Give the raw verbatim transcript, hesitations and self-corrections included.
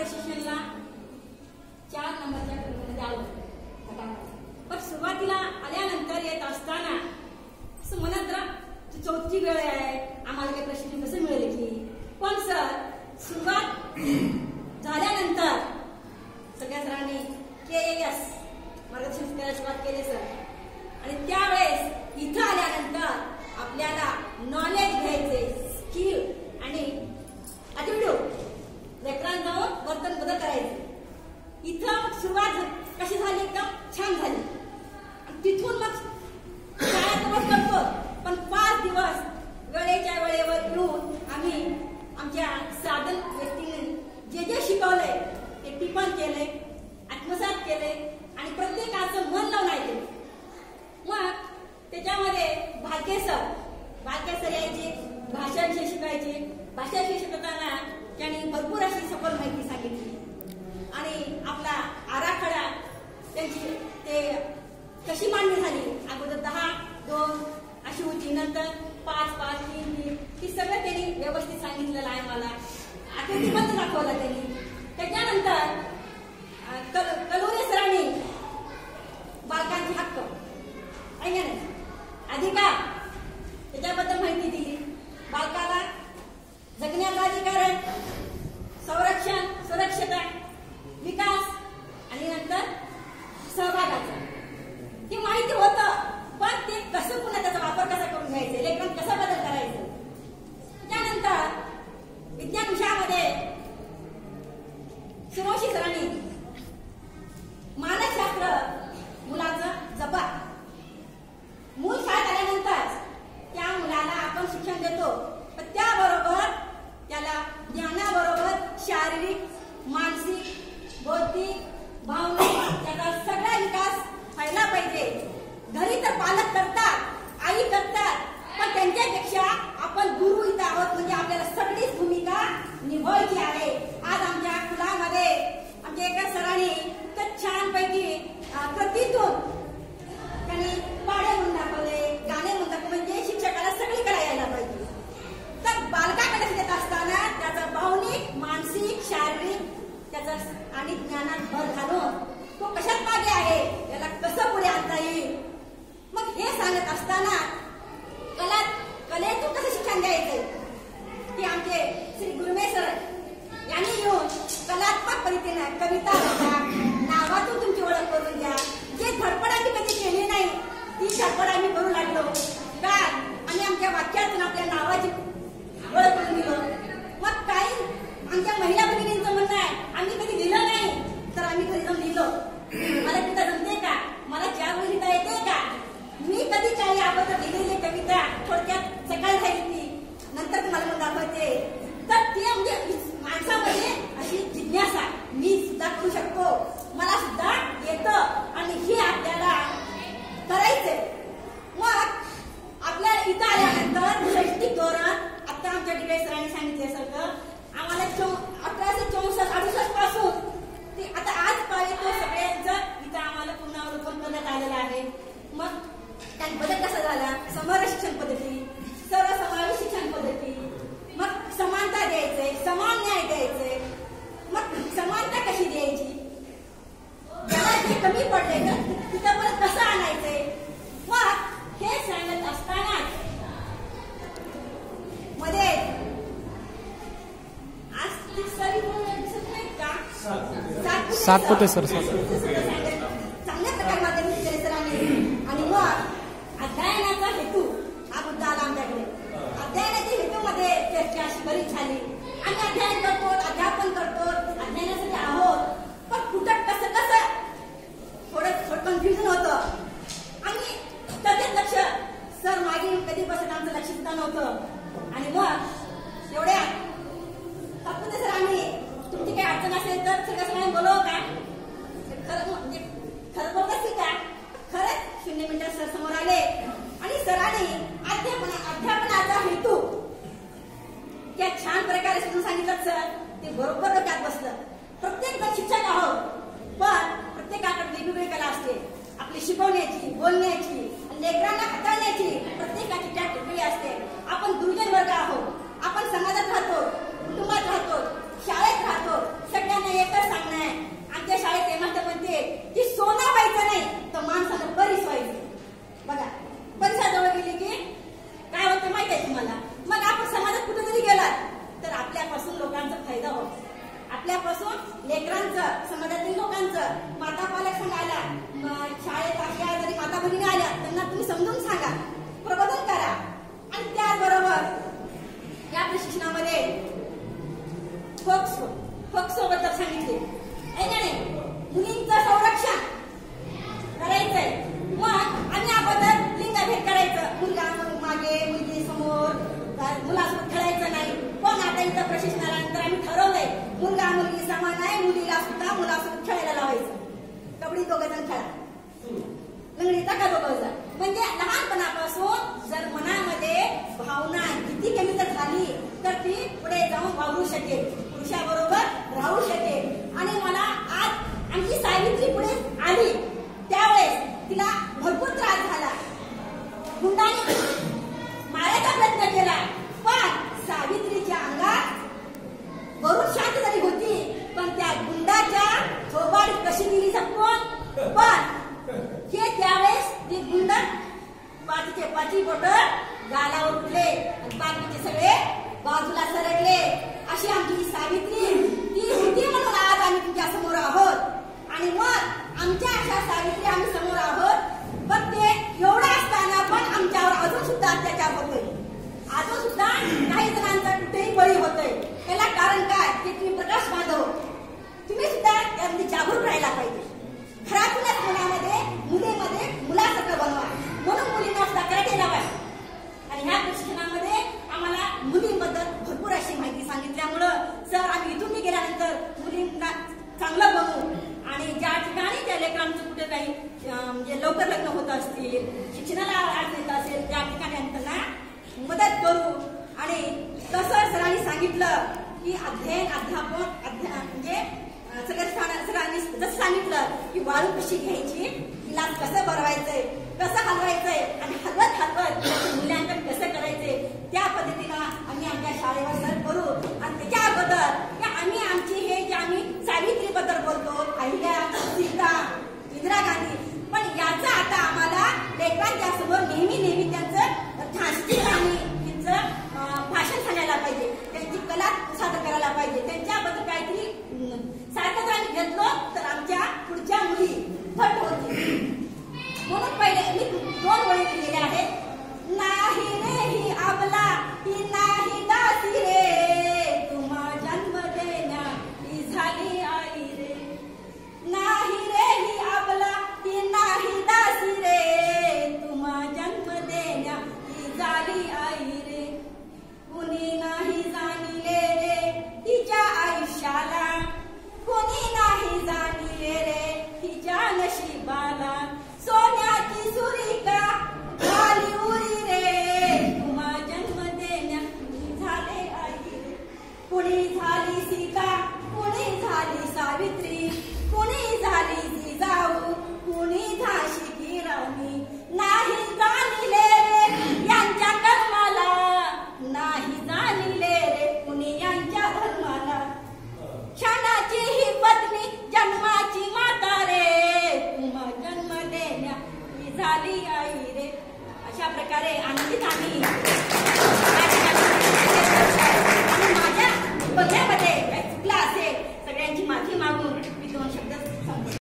प्रशिक्षणाला चार नंबरच्या क्रमामध्ये आलो गटामध्ये. पण सुरुवातीला आल्यानंतर येत असताना असं म्हणत राहा चौथी वेळ आहे, आम्हाला काही प्रशिक्षण कसं मिळेल की. पण सर सुरुवात झाल्यानंतर सगळ्या सरांनी के एस मार्गदर्शन करायला सुरुवात केली सर. आणि त्यावेळेस इथं आल्यानंतर आपल्याला नॉलेज घ्यायचे, स्किल आणि ॲटिट्यूड लेकरांना जाऊन वर्तन बदल करायचे. इथं सुरुवात कशी झाली, एकदम छान झाली. आणि तिथून मग शाळेत दिवस करतो, पण पाच दिवस वेळेच्या वेळेवर येऊन आम्ही आमच्या साधन व्यक्तीने जे जे शिकवलंय ते टिपण केले, आत्मसात केले आणि प्रत्येकाचं मन लावून ऐकले. मग त्याच्यामध्ये भालके सर भालके सर यायचे, भाषा विषय शिकायचे. भाषा विषय शिकवताना त्यांनी भरपूर अशी सफल माहिती सांगितली आणि आपला आराखडा त्यांची ते कशी मांडणी झाली. अगोदर दहा दोन अशी होती, नंतर पाच पाच तीन तीन ती सगळं त्यांनी व्यवस्थित सांगितलेलं आहे. मला आकृतीबद्ध दाखवलं त्यांनी. त्याच्यानंतर कलोरे सरांनी बालकांचे हक्क आहे ना अधिकार त्याच्याबद्दल माहिती दिली. बालकाला जगण्याचा अधिकार आहे, संरक्षण सुरक्षता विकास आणि नंतर सहभागाचा ती माहिती होतं. पण ते कसं पुन्हा त्याचा वापर कसा करून घ्यायचा, लेखन कसा बदल करायचं. त्यानंतर विज्ञान विषयामध्ये सुरोशी सरांनी मानसशास्त्र मुलाचं जपा. मूल शाळेत आल्यानंतर त्या मुलाला आपण शिक्षण देतो, पण त्याबरोबर त्याला ज्ञानाबरोबर शारीरिक मानसिक बौद्धिक भावनिक त्याचा सगळा विकास व्हायला पाहिजे. घरी तर पालक करतात, आई करतात, पण त्यांच्यापेक्षा आपण गुरु इथं आहोत. म्हणजे आपल्याला सगळीच भूमिका निभावायची आहे. आज आमच्या स्कुलामध्ये आमच्या एका सरांनी तर छानपैकी कृतीतून त्यांनी पाढे म्हणून दाखवले, गाणे म्हणून दाखवले. म्हणजे शिक्षकाला सगळी कला यायला पाहिजे. तर बालकाकडे देत असताना त्याचा भावनिक मानसिक शारीरिक त्याचा आणि ज्ञानात भर घालून तो कशात मागे आहे, त्याला कसं पुढे आणता येईल. मग हे सांगत असताना कला कलेतून कसं शिक्षण द्यायचं ते आमचे श्री गुरुमे सर यांनी येऊन कलात्मक पद्धतीने कविता लिहा, नावातून तुमची ओळख करून द्या. जे धडपड आम्ही कधी केली नाही ती धडपड आम्ही करू लागलो. काय आम्ही आमच्या वाक्यातून आपल्या नावाची ओळख करून दिलो. मग काही आमच्या महिला भगिनींचं म्हणणं आहे आम्ही कधी लिहिलं नाही, तर आम्ही घरी जाऊन लिहिलो. मला कविता जमते का, मला चार वेळी लिहिता येते का. मी कधी काही अगोदर लिहिलेली कविता थोडक्यात सकाळी राहिली नंतर तुम्हाला म्हणून दाखवते. तर ते म्हणजे माणसामध्ये अशी जिज्ञासा मी सुद्धा करू शकतो, मला सुद्धा येतं आणि हे आपल्याला करायचंय. मग आपल्याला इथं आल्यानंतर शैक्षणिक धोरण आता आमच्या डिग्री सरांनी सांगितल्यासारखं आम्हाला अठराशे चौसष्ट अडुसष्ट पासून ते आता आज पर्यंत सगळ्यांचं इथं आम्हाला पुनरावलोकन करण्यात आलेलं आहे. मग त्यात बदल कसा झाला, समग्र शिक्षण पद्धती, सर्वसमावेश शिक्षण पद्धती, मग समानता द्यायचंय, समान न्याय द्यायचंय. मग समानता कशी द्यायची, त्याला जे कमी पडले तर तिथं परत कसं आणायचंय. मग हे सांगत असताना मध्ये आज ती सरी दिसत नाही का, सात पोते सर चांगल्या प्रकारे माध्यमिक केले सरांनी. आणि मग अध्ययनाचा हेतू हा मुद्दा आला आमच्याकडे. अध्ययनाच्या हेतूमध्ये चर्चा अशी बरीच झाली. आम्ही अध्ययन करतो, अध्यापन करतो, अध्ययनासाठी आहोत, पण कुठं कसं कसं थोडं थोडं कन्फ्युजन होतं. आणि त्याच्यात लक्ष सर मागे कधीपासून आमचं लक्ष सुद्धा नव्हतं. आणि मग एवढ्या फक्त सर आम्ही तुमची काही अडचण असेल तर सगळ्या सगळ्यांना बोलव का, खरं म्हणजे खरं बोलत असेल का. खरंच शून्य मिनिटात सर समोर आले आणि सरांनी अध्यापना अध्यापनाचा हेतू त्या छान प्रकारे समजून सांगितलं. सर ते बरोबर डोक्यात बसलं. प्रत्येक जण शिक्षक आहोत, पण प्रत्येकाकडे वेगवेगळी कला असते. आपली शिकवण्याची, बोलण्याची, लेकरांना हाताळण्याची प्रत्येकाची त्या वेगळी असते. आपण दुर्जन वर्ग आहोत, आपण समाजात राहतो, कुटुंबात राहतो, शाळेत राहतो, सगळ्यांना मला. मग आपण समाजात कुठे जरी गेलात तर आपल्यापासून लोकांचा फायदा होतो, आपल्यापासून लेकरांचं, समाजातील लोकांचं. माता पालक सांगायला शाळेत आपल्या जरी माता भगिनी आल्या त्यांना तुम्ही समजून सांगा, प्रबोधन करा. आणि त्याचबरोबर या प्रशिक्षणामध्ये फोक्सो फोक्सो बद्दल सांगितले आहे का नाही, मुलींचं संरक्षण करायचंय. मग आम्ही अगोदर लिंगभेद करायचं, मुलगा मागे मुलगी समोर, मुलासोबत खेळायचं नाही. पण आता इथं प्रशिक्षणानंतर आम्ही ठरवलंय मुलगा मुलगी समान आहे, मुलीला सुद्धा मुलासोबत खेळायला लावायचं. कबड्डी दोघं जण खेळा, लंगडीचा का दोघं जण. म्हणजे लहानपणापासून जर मनामध्ये भावना किती कमी जर झाली तर ती पुढे जाऊन वावरू शकेल, पुरुषाबरोबर राहू शकेल. आणि मला आज आमची सावित्री पुढे आली त्यावेळेस तिला भरपूर त्रास झाला, गुंडाने मारायचा प्रयत्न केला. पण सावित्रीच्या अंगात वरून शांत झाली होती, पण त्या गुंडाच्या थोबाडीत कशी दिली झपकून. पण हे त्यावेळेस ती गुंड पाठीचे पाठी बोट गालावर उठले आणि बाकीचे सगळे बाजूला सरकले. अशी आमची सावित्री ती होती म्हणून आज आम्ही तुमच्या समोर आहोत. आणि मग आमच्या अशा सावित्री आम्ही समोर आहोत. पण ते एवढं असताना पण आमच्यावर अजून सुद्धा अत्याचार होतोय, अजून सुद्धा काही जणांचा कुठेही बळी होतोय. त्याला कारण काय ते तुम्ही प्रकाश बांधव, तुम्ही सुद्धा त्यामध्ये जागरूक राहायला पाहिजे. घरातूनच मुलामध्ये मुलीमध्ये मुलासारखं बनवा, म्हणून मुलींना सुद्धा कराटे लावा. आणि ह्या प्रशिक्षणामध्ये आम्हाला मुलींबद्दल भरपूर अशी माहिती सांगितल्यामुळं सर आम्ही इथून गेल्यानंतर मुलींना चांगलं बनवू आणि ज्या ठिकाणी त्या लेकरांचं कुठे काही म्हणजे लवकर लग्न होत असतील, शिक्षणाला अडचण येत असेल, त्या ठिकाणी आम्ही त्यांना मदत करू. आणि तसं सरांनी सांगितलं की अध्ययन अध्यापन अध्ययन म्हणजे सगळं सरांनी जसं सांगितलं की वाळू कशी घ्यायची, तिला कसं भरवायचंय, कसं हलवायचंय आणि हलवत हलवत मूल्यांकन कसं करायचंय, त्या पद्धतीनं आम्ही आमच्या शाळेवर